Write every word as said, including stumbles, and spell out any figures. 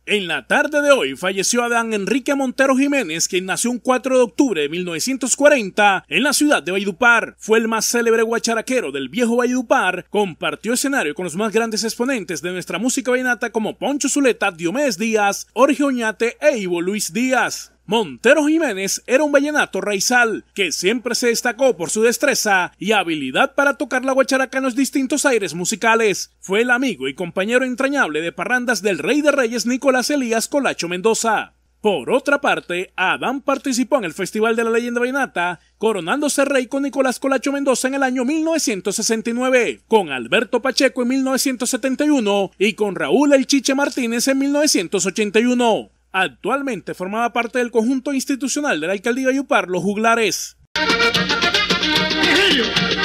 En la tarde de hoy falleció Adán Enrique Montero Jiménez, quien nació un cuatro de octubre de mil novecientos cuarenta en la ciudad de Valledupar. Fue el más célebre guacharaquero del viejo Valledupar, compartió escenario con los más grandes exponentes de nuestra música vallenata como Poncho Zuleta, Diomedes Díaz, Jorge Oñate e Ivo Luis Díaz. Montero Jiménez era un vallenato raizal que siempre se destacó por su destreza y habilidad para tocar la guacharaca en los distintos aires musicales. Fue el amigo y compañero entrañable de parrandas del Rey de Reyes Nicolás Elías Colacho Mendoza. Por otra parte, Adán participó en el Festival de la Leyenda Vallenata, coronándose rey con Nicolás Colacho Mendoza en el año mil novecientos sesenta y nueve, con Alberto Pacheco en mil novecientos setenta y uno y con Raúl El Chiche Martínez en mil novecientos ochenta y uno. Actualmente formaba parte del conjunto institucional de la alcaldía de Valledupar, Los Juglares.